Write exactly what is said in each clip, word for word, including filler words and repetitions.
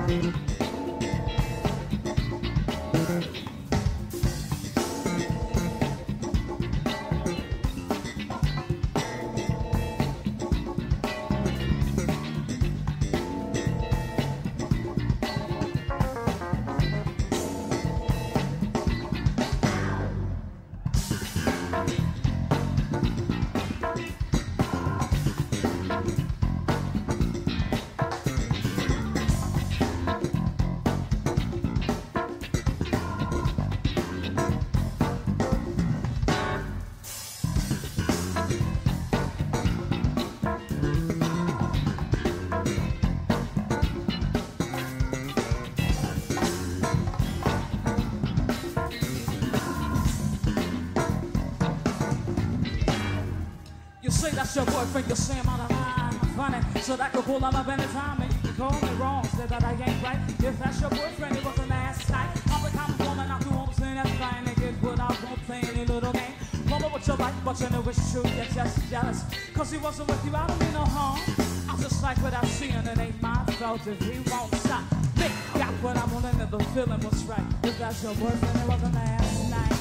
That's your boyfriend, you say I'm out of line, I'm funny, so that could pull out up anytime, and you can call me wrong, say that I ain't right. If that's your boyfriend, it was a last night. I'm the kind of woman I do all the same, that's fine, and get what I won't play any little game. Mama, what you like, but you know it's true, you're just jealous, cause he wasn't with you, I don't mean no harm. I'm just like what I see, and it ain't my fault if he won't stop. Think, got what I wanted, and the feeling was right. If that's your boyfriend, it was a last night.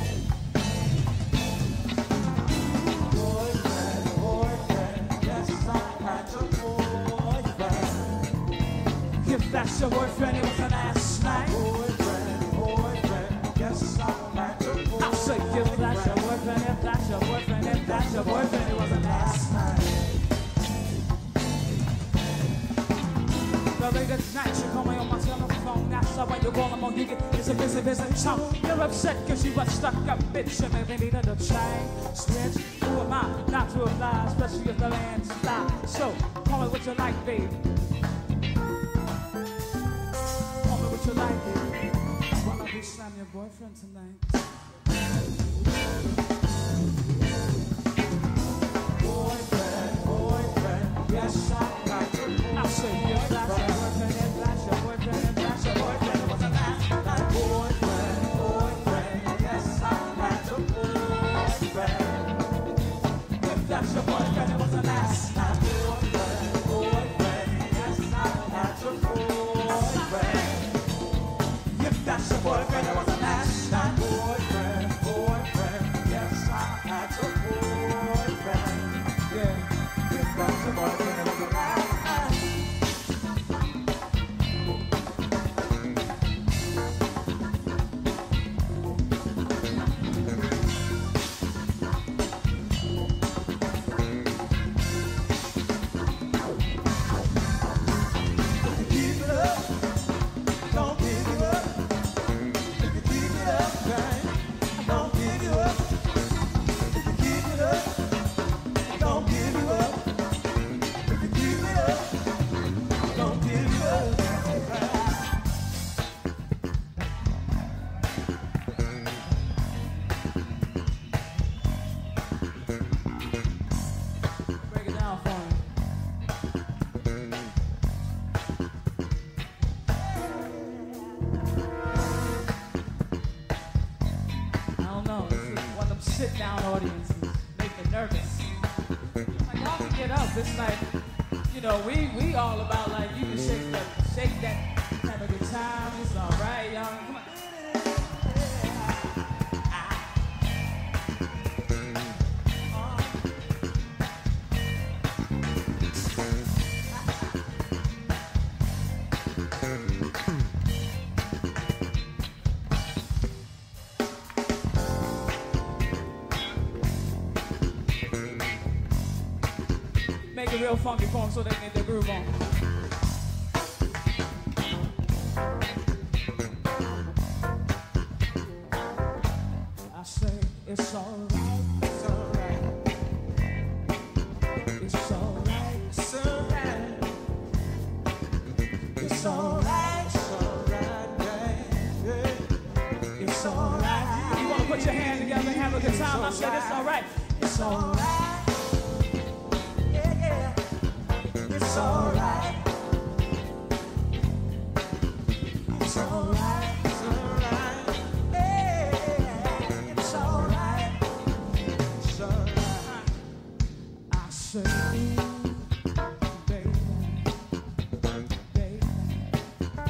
If that's your boyfriend, it was a last night. Boyfriend, boyfriend, yes, I'm at your boyfriend. I'll say if that's your boyfriend, if that's your boyfriend, if that's your boyfriend, it was a last night. The late at night, you call me on my telephone. That's why you call him on you get. It's a busy, busy chunk. You're upset cause you was stuck up, bitch, and maybe needed a change. Switch, who am I not to apply, especially if the land's fly. So, call me what you like, baby. What you like, baby? Why don't we slam your boyfriend tonight? Boyfriend, boyfriend, yes, I like your boyfriend. I say, if that's your boyfriend, if that's your boyfriend, if that's your boyfriend, it was a last night. Boyfriend, boyfriend, yes, I like your boyfriend. If that's your boyfriend, it was a last night. Boyfriend, boyfriend, yes, I like your boyfriend. That's your boyfriend, it was a last night. Boyfriend, boyfriend, yes, I had your boyfriend. Yeah, if that's your boyfriend, it was a last keep it up, don't give it up. Sit-down audiences make me nervous. Like, y'all can get up. It's like, you know, we we all about like you can shake that, shake that, have a good time. It's all right, y'all. Come on. Make it real funky for them so they can get their groove on. I say it's alright, it's alright, it's alright, it's alright, it's alright, it's alright, baby. It's alright. You wanna put your hand together and have a good time? I said it's alright, it's alright. It's alright. It's alright. It's alright. Hey, it's alright. It's alright. I say, baby, baby,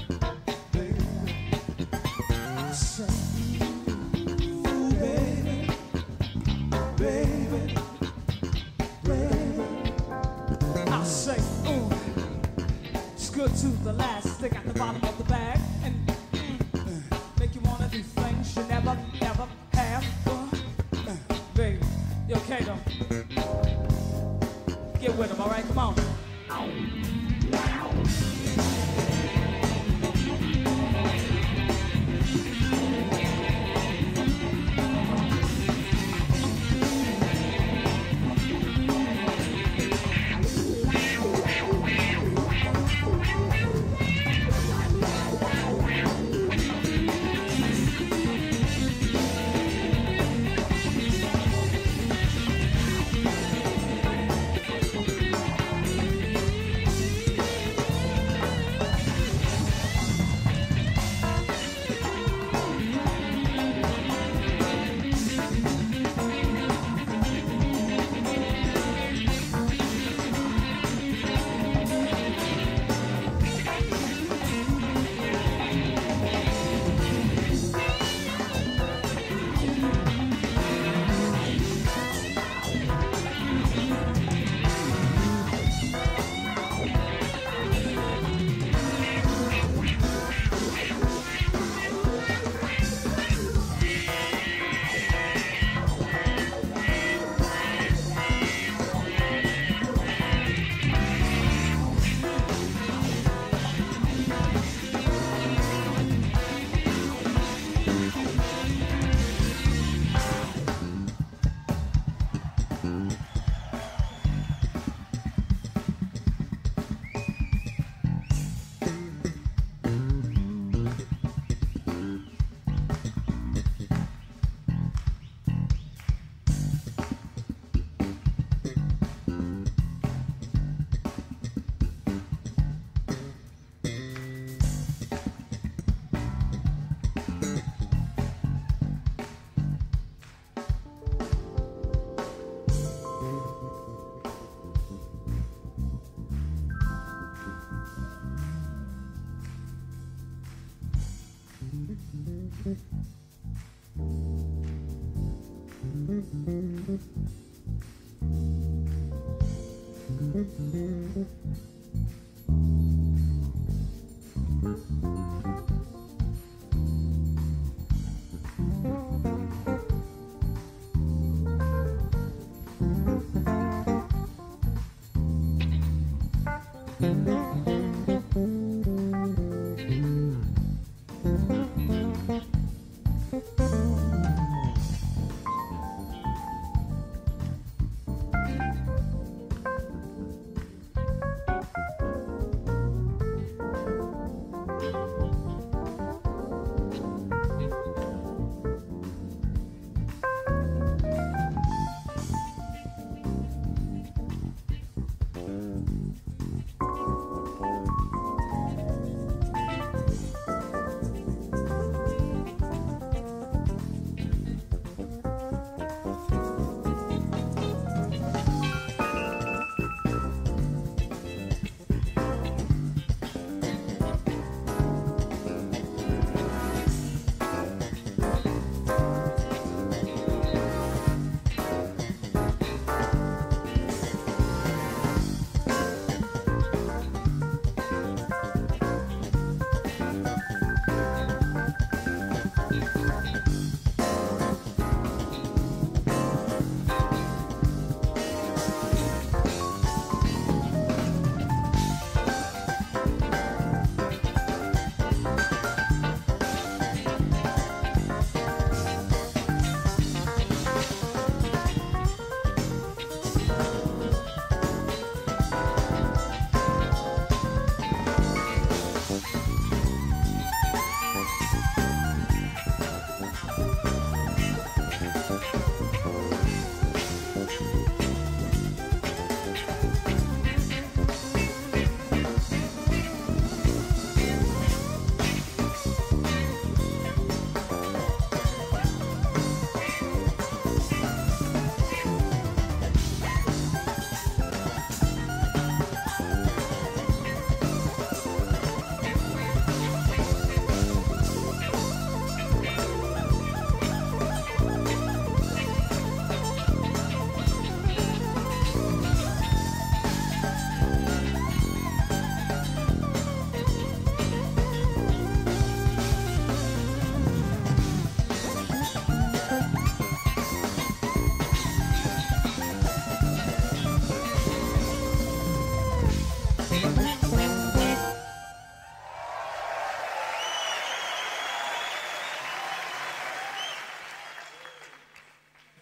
good to the last. Stick at the bottom of the bag and uh, make you wanna do things you never, ever have. Uh, uh, baby, yo, Kato, get with him, all right? Come on.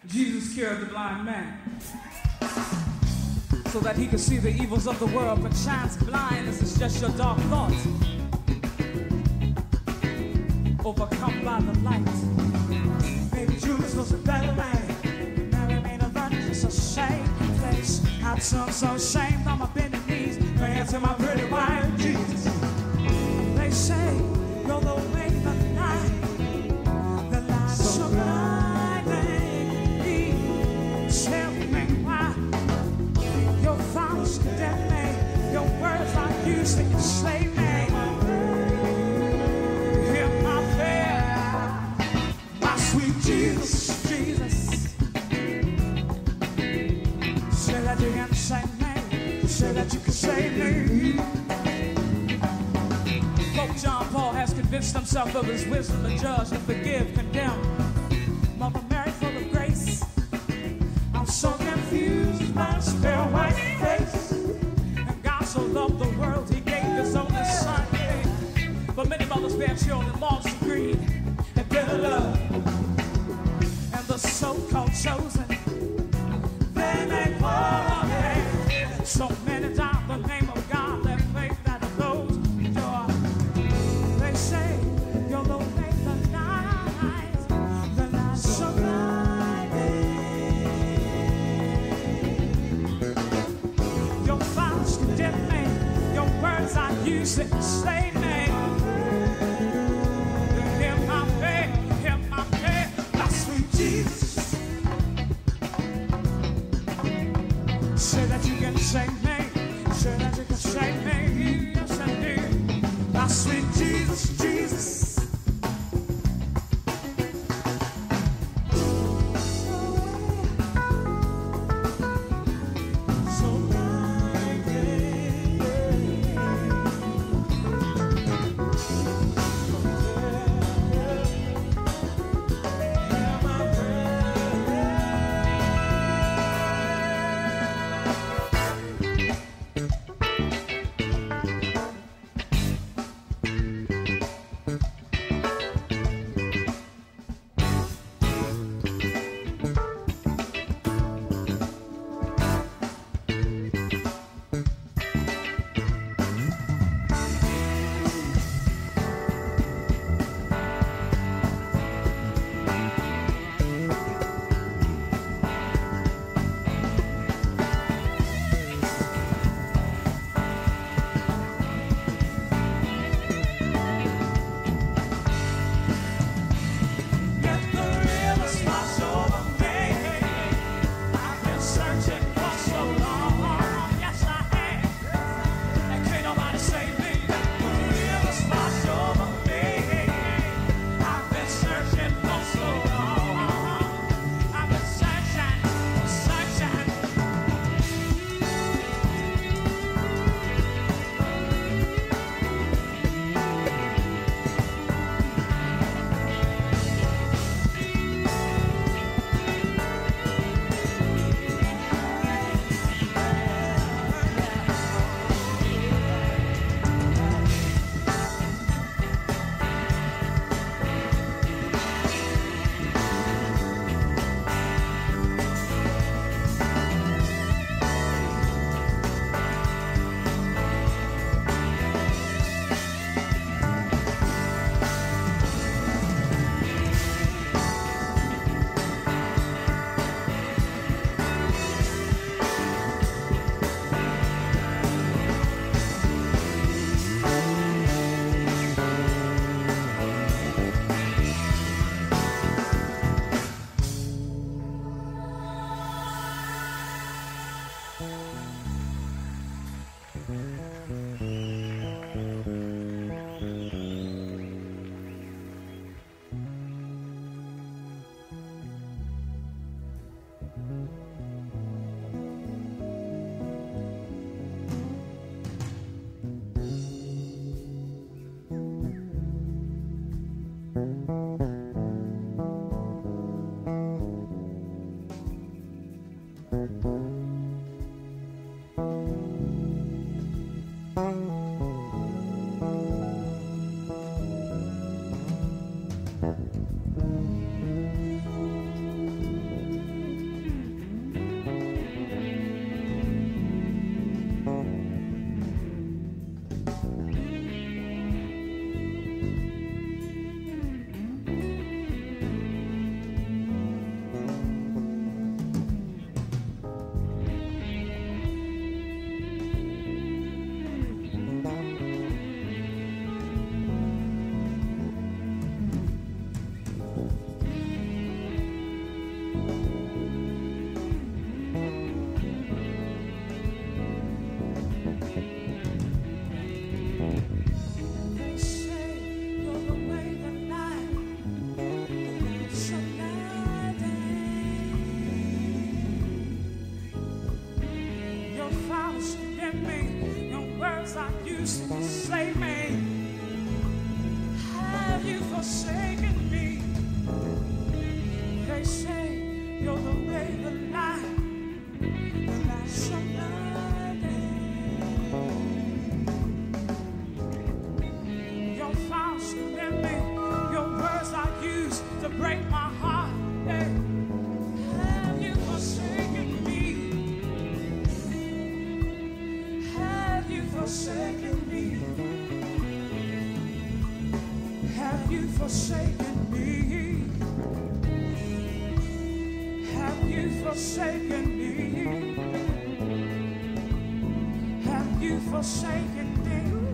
Jesus cured the blind man so that he could see the evils of the world. But chance blindness is just your dark thoughts overcome by the light. Baby Judas was a better man. Mary made a run, just a shame face. I turned so ashamed on my bending knees, praying to my pretty wife, Jesus. They say you're the way, the night, the light so blinding me. Tell me why your fathers condemn me, your words are used to enslave me. Hear my prayer, my sweet Jesus, Jesus. Say that you can save me, say that you can save me. Pope John Paul has convinced himself of his wisdom to judge, to forgive, condemn. Mother Mary full of grace, I'm so confused by his pale white face. And God so loved the world, he gave his only son. But many mothers bear children lost to greed and bitter love. And the so-called chosen, they make war on me. So many die in the name of God, their faith that closed the door. They say you're the way, the night, the night so blinding. Your fathers condemn me, your words I use to enslave me. Hear my prayer, hear my prayer, my sweet Jesus. Say that you can save me, say that you can save me, yes indeed, my sweet Jesus, Jesus. So blinding. Hear my prayer. you forsaken me? Have you forsaken me? Have you forsaken me?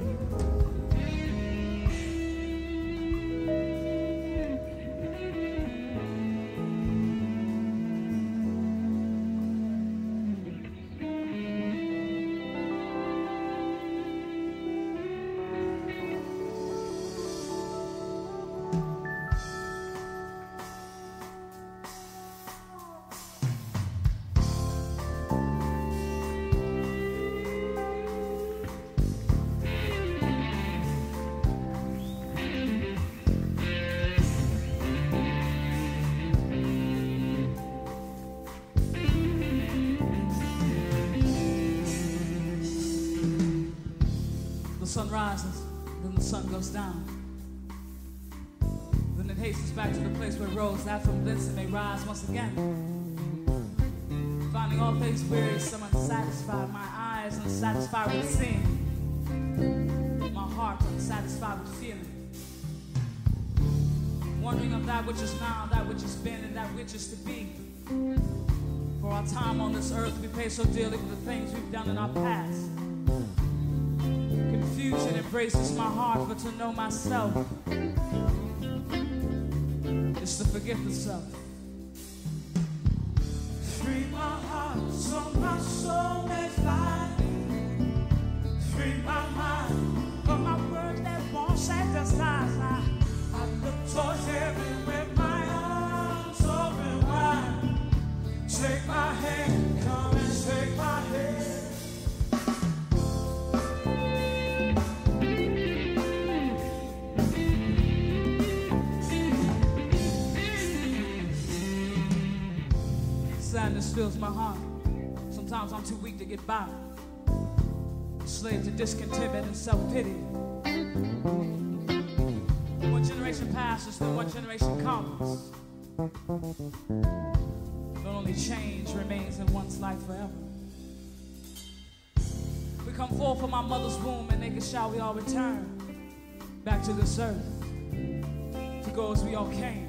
The sun rises, then the sun goes down. Then it hastens back to the place where it rose, that from thence it may rise once again. Finding all things weary, some unsatisfied, my eyes unsatisfied with seeing, my heart unsatisfied with feeling. Wondering of that which is now, that which has been, and that which is to be. For our time on this earth, we pay so dearly for the things we've done in our past. Confusion embraces my heart, but to know myself is to forget the self. Free my heart so my soul may fly. Free my mind from my words that won't satisfy. I, I look towards heaven with my arms open wide. Take my hand, come and take my hand. Sadness fills my heart. Sometimes I'm too weak to get by. Slave to discontentment and self-pity. One generation passes, then one generation comes. But only change remains in one's life forever. We come forth from our mother's womb, and naked shall we all return back to this earth to go as we all came.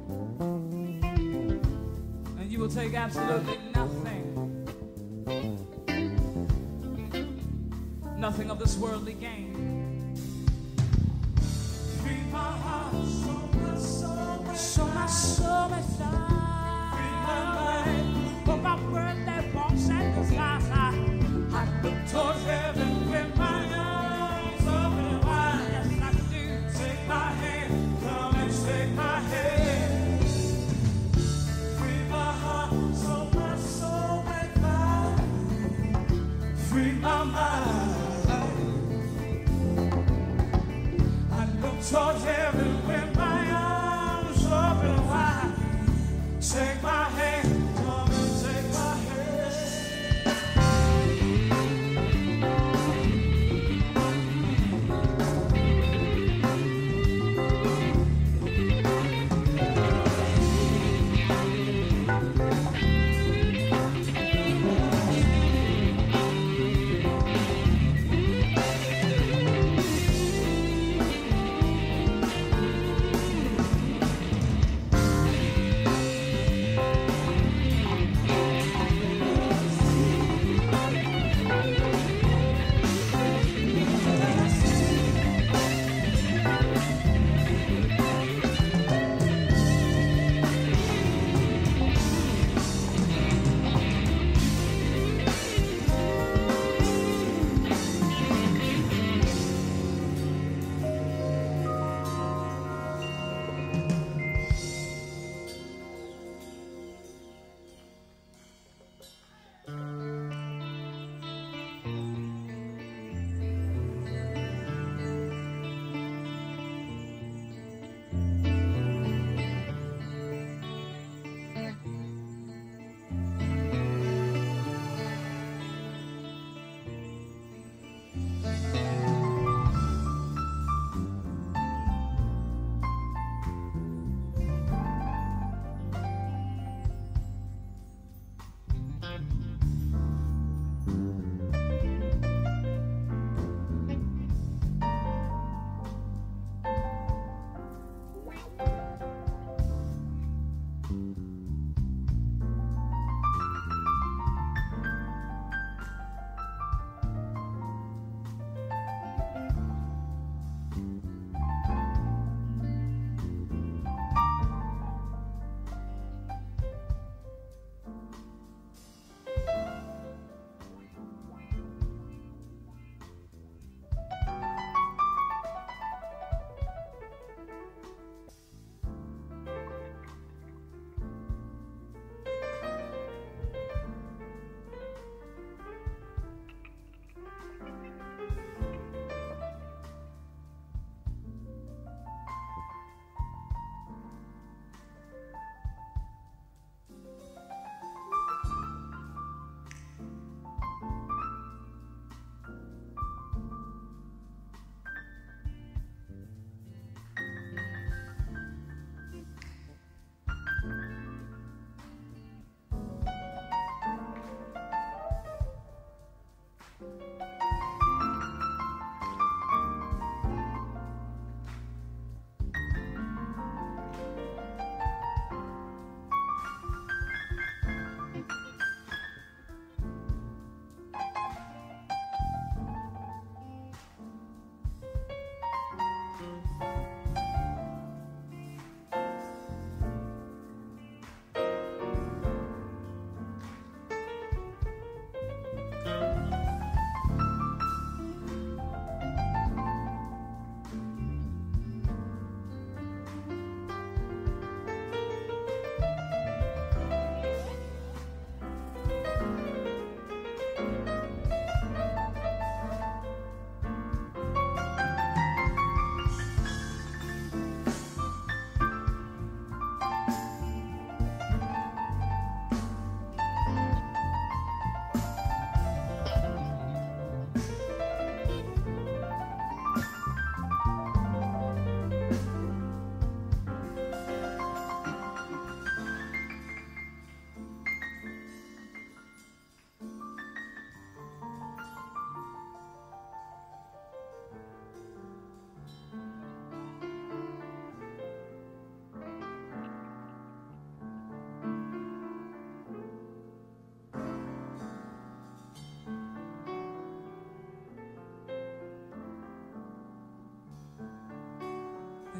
You will take absolutely nothing, nothing of this worldly gain. Free my heart, so my soul may so my soul may fly. Free my mind, for my word that won't satisfy. I, I look towards heaven with my arms open wide. Yes, I do. Take my hand, come and take my hand. So my soul may fly. Free my mind. I look towards heaven with my arms open wide. Take my hand, come and take my hand.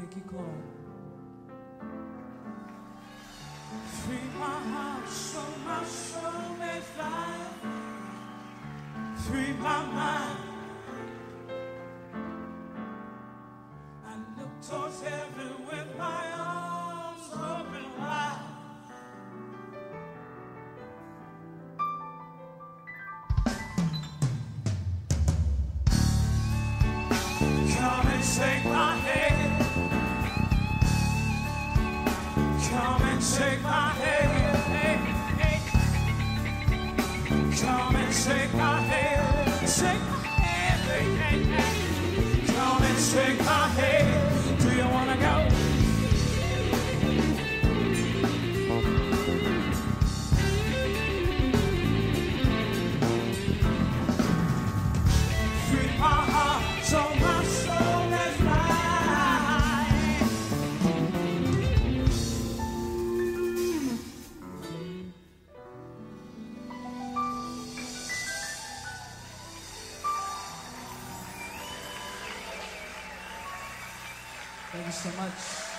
Frankie Clark. Free my heart so my soul may fly. Free my mind. I look towards heaven with my arms open wide. Come and take my hand. Come and take my hand. Hey, hey. Come and take my hand. Take my hand. Hey, hey, hey. Come and take my hand. Do you wanna go? Free my heart so my soul is fly. Thank you so much.